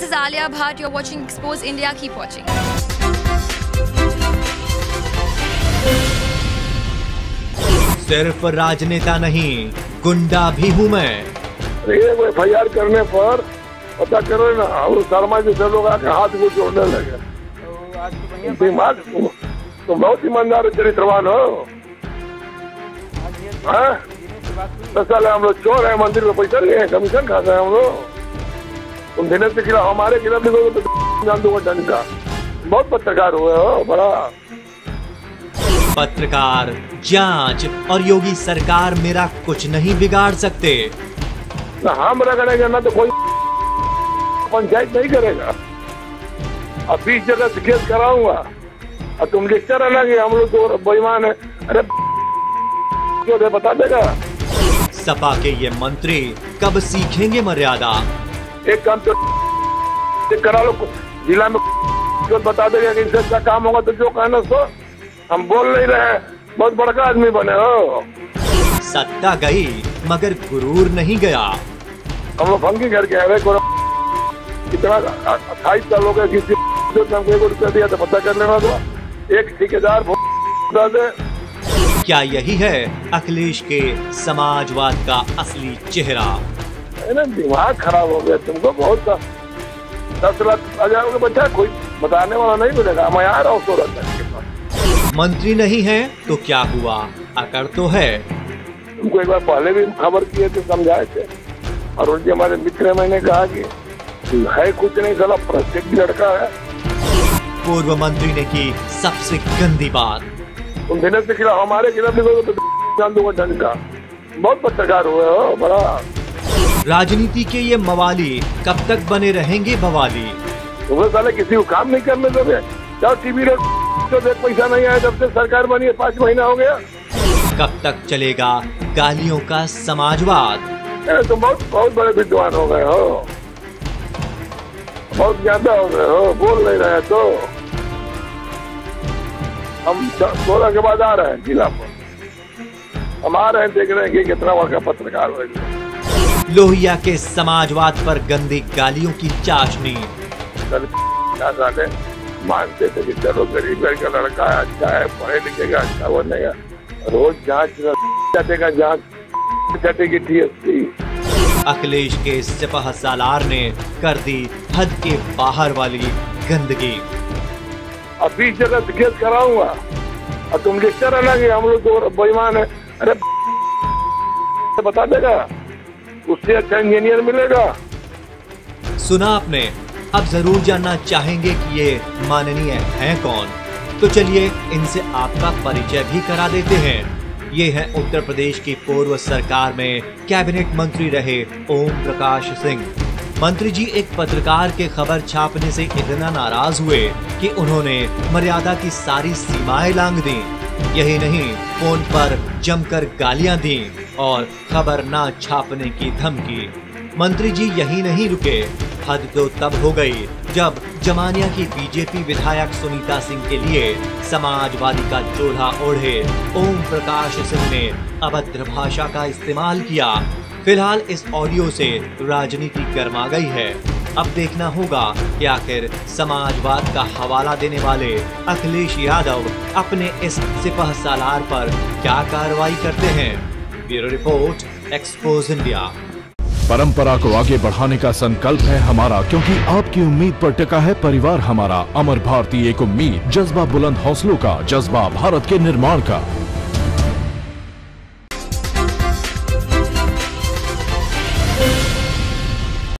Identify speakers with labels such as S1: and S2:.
S1: is Alia Bhatt. You're watching Expose India. Keep watching.
S2: सिर्फ राजनेता नहीं, गुंडा भी हूँ मैं।
S3: FIR करने पर पता करो ना, और शर्मा जैसे लोग आके हाथ को जोड़ने लगे। दिमाग तो बहुत ईमानदार चरित्रवान हो। साल हम लोग चोर है, मंदिर में पैसा लिए, कमीशन खाते हैं हम लोग। तुम देने के खिलाफ हमारे खिलाफ लिखोगे तो जान दूंगा डंका। बहुत पत्रकार हुए हो बड़ा।
S2: पत्रकार, जांच और योगी सरकार मेरा कुछ नहीं बिगाड़ सकते।
S3: ना हम रगड़ेंगे ना तो कोई पंचायत नहीं करेगा। अब 20 जगह से केस कराऊंगा और तुम लिखते रहना कि हम लोग तो बेईमान है। अरे क्यों दे बता देगा।
S2: सपा के ये मंत्री कब सीखेंगे मर्यादा।
S3: एक काम तो करा लो, जिला में बता देगा कि इससे अच्छा काम होगा तो जो कहना सो। हम बोल नहीं रहे, बहुत बड़का आदमी बने हो।
S2: सत्ता गई मगर गुरूर नहीं गया।
S3: हम लोग फंकी घर के कितना 28 साल हो गए, किसी हमको 1 रुपया दिया तो पता कर लेना था। एक ठेकेदार दे।
S2: क्या यही है अखिलेश के समाजवाद का असली चेहरा।
S3: दिमाग खराब हो गया तुमको बहुत। 10 लाख हजार का बच्चा कोई बताने वाला नहीं मिलेगा। मैं आ रहा हूँ 16
S2: मंत्री नहीं है तो क्या हुआ, अकड़ तो है।
S3: तुमको एक बार पहले भी खबर किए थे, समझाए थे। और उनके हमारे मित्र मैंने कहा कि है कुछ नहीं, साला प्रत्येक लड़का है।
S2: पूर्व मंत्री ने की सबसे गंदी बात।
S3: तुम देने के खिलाफ हमारे खिलाफ लिखोगे तो जान दूंगा डंका। बहुत पत्रकार हुए हो बड़ा।
S2: राजनीति के ये मवाली कब तक बने रहेंगे बवाली।
S3: तुम्हें साले किसी को काम नहीं करने दोगे। क्या टीवी तो देख पैसा नहीं आया जब से सरकार बनी है, 5 महीना हो गया।
S2: कब तक चलेगा गालियों का समाजवाद।
S3: तुम बहुत बड़े विद्वान हो गए हो, बहुत ज्यादा हो गए हो। बोल नहीं रहे तो हम 16 के बाद आ रहे हैं जिला पर। हम आ रहे हैं, देख रहे हैं कि कितना बड़ा पत्रकार हो।
S2: लोहिया के समाजवाद पर गंदी गालियों की चाशनी।
S3: मानते थे कि चलो गरीब घर का लड़का है, अच्छा है, पढ़े लिखेगा, अच्छा बनेगा। रोज जांच चटेगी TSP।
S2: अखिलेश के सिपह सालार ने कर दी हद के बाहर वाली गंदगी।
S3: अब 20 जगह से केस कराऊंगा और तुम लिखते रहना कि हम लोग तो बेईमान है। अरे बता देगा, उससे अच्छा इंजीनियर मिलेगा।
S2: सुना आपने। अब जरूर जानना चाहेंगे कि ये माननीय हैं कौन, तो चलिए इनसे आपका परिचय भी करा देते हैं। ये हैं उत्तर प्रदेश की पूर्व सरकार में कैबिनेट मंत्री रहे ओम प्रकाश सिंह। मंत्री जी एक पत्रकार के खबर छापने से इतना नाराज हुए कि उन्होंने मर्यादा की सारी सीमाएं लांघ दी। यही नहीं, फोन पर जमकर गालियां दी और खबर ना छापने की धमकी। मंत्री जी यही नहीं रुके, हद तो तब हो गई जब जमानिया की बीजेपी विधायक सुनीता सिंह के लिए समाजवादी का चोला ओढ़े ओम प्रकाश सिंह ने अभद्र भाषा का इस्तेमाल किया। फिलहाल इस ऑडियो से राजनीति गर्मा गई है। अब देखना होगा कि आखिर समाजवाद का हवाला देने वाले अखिलेश यादव अपने इस सिपह सालार पर क्या कार्रवाई करते हैं। Bureau report, expose India.
S4: परंपरा को आगे बढ़ाने का संकल्प है हमारा, क्योंकि आपकी उम्मीद पर टिका है परिवार हमारा। अमर भारती एक उम्मीद, जज्बा बुलंद हौसलों का, जज्बा भारत के निर्माण का।